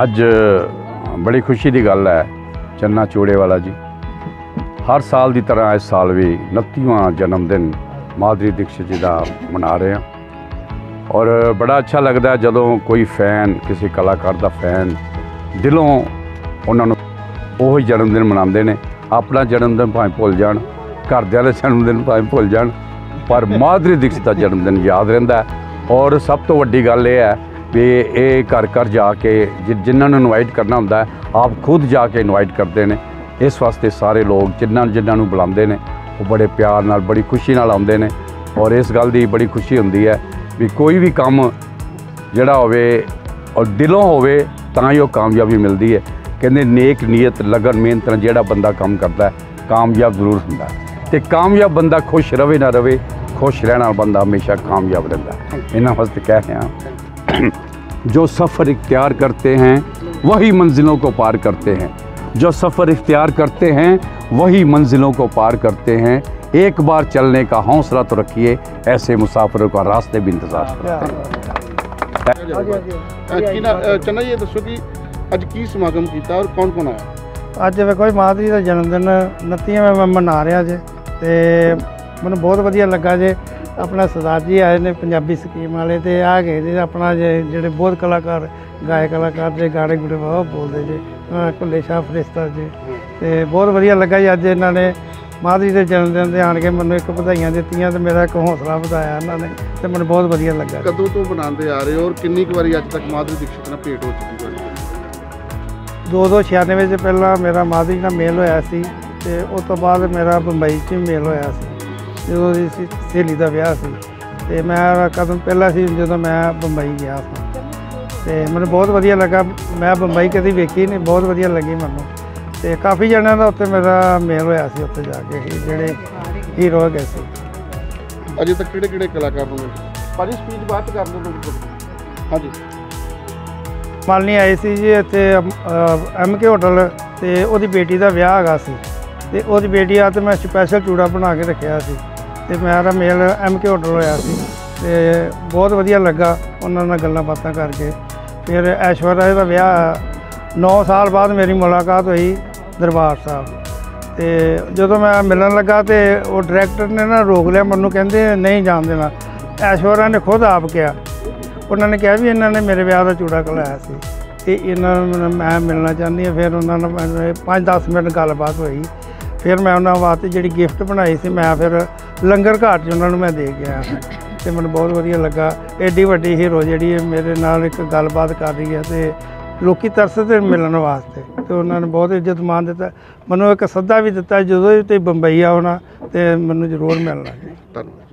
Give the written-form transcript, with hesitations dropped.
अज बड़ी खुशी की गल है, चन्ना चूड़ेवाला जी हर साल की तरह इस साल भी 29वां जन्मदिन माधुरी दीक्षित जी का मना रहे हैं। और बड़ा अच्छा लगता है जदों कोई फैन किसी कलाकार का फैन दिलों उन्होंने वही जन्मदिन मनाते हैं। अपना जन्मदिन भावें भुल जान, घरदियां दा जन्मदिन भावें भुल जान, पर माधुरी दीक्षित का जन्मदिन याद रहिंदा है। और सब तो वड्डी गल यह है भी ये घर घर जाके जिन्होंने इनवाइट करना होंदा है आप खुद जाके इनवाइट करते हैं। इस वास्ते सारे लोग जिन्होंने बुलाते हैं वो बड़े प्यार नाल बड़ी खुशी नाल आउंदे ने। और इस गल की बड़ी खुशी होंदी है भी कोई भी काम जिहड़ा होवे और दिलों होवे तां ही वो कामयाबी मिलती है। कहते नेक नीयत लगन मेहनत नाल जिहड़ा बंदा काम करता है कामयाब जरूर होंदा है। ते कामयाब बंदा खुश रवे ना रवे, खुश रहने वाला बंदा हमेशा कामयाब रहता है। इन्हां वास्ते कह रहे हैं जो सफ़र इख्तियार करते हैं वही मंजिलों को पार करते हैं, जो सफ़र इख्तियार करते हैं वही मंजिलों को पार करते हैं। एक बार चलने का हौसला तो रखिए, ऐसे मुसाफिरों का रास्ते भी इंतजार करते हैं। चन्ना जी दसो कि अज की समागम किया और कौन कौन आया? अज वेखो माधुरी का जन्मदिन 29वां मैं मना रहा जे, तो मैं बहुत वधिया लगा जे। अपना सरदार जी आए ने पंजाबी स्कीम वाले, तो आ गए जे अपना जे बहुत कलाकार गायक कलाकार जे गाने गुणे बहुत बोलते जे, भुले शाह फरिश्ता जी, तो बहुत वधिया लगा जी। अज इन्होंने माधुरी के जन्मदिन से आन के मैंने एक बधाइयां दित्तियां तो मेरा एक हौसला बढ़ाया इन्होंने, तो मैंने बहुत वधिया लगा। कदों तो बनाते आ रहे हो और कितनी बारी अज तक माधुरी दीक्षित नाल भेंट हो चुकी है? 296 से पहला मेरा माधुरी नाल मेल होया सी, ते उस तो बाद मेरा बंबई च मेल होया सी जो सहेली का विआह सी, ते मैं कदम पहला सी जो मैं बंबई गया था, तो मैंने बहुत वधिया लगा। मैं बंबई कभी वेखी नहीं, बहुत वधिया लगी मैनू, तो काफ़ी जणियां दा उत्थे मेरा मेल होया सी उत्थे जाके जिहड़े हीरो गए सी। अजे तक किहड़े कलाकार ने भाजी स्पीच बात कर दो? हाँ जी, मालनी आई सी जी इत्थे MK होटल, तो ओदी बेटी का विआह हैगा सी, ते ओदी बेटी आ तो मैं स्पैशल चूड़ा बना के रखिया सी, ते मेरा मेल MK होटल होया सी, ते बहुत वधिया लगा उन्हां नाल गल्लां बातां करके। फिर ऐश्वर्या का विआह 9 साल बाद मेरी मुलाकात हुई दरबार साहब, तो जो मैं मिलन लगा तो वो डायरैक्टर ने ना रोक लिया, मैनू कहते नहीं जान देना। ऐश्वर्या ने खुद आप किया, उन्होंने कहा भी इन्होंने मेरे विआह का चूड़ा कलाया सी, तो इन्होंने मैं मिलना चाहती हाँ। फिर उन्होंने 5-10 मिनट गलबात हुई, फिर मैं उन्होंने वास्ते जी गिफ्ट बनाई सी, मैं फिर लंगर घाट उन्होंने मैं दे गया, तो मैंने बहुत वधिया लगा। एडी वड्डी हीरो जी मेरे नाल एक गलबात कर रही है, तो लोग तरसते मिलने वास्ते, तो उन्होंने बहुत इज्जत मान दिता। मैनू एक सद्दा भी दिता जो भी तुसीं बंबई आना तो मैनू जरूर मिलना। धन्यवाद।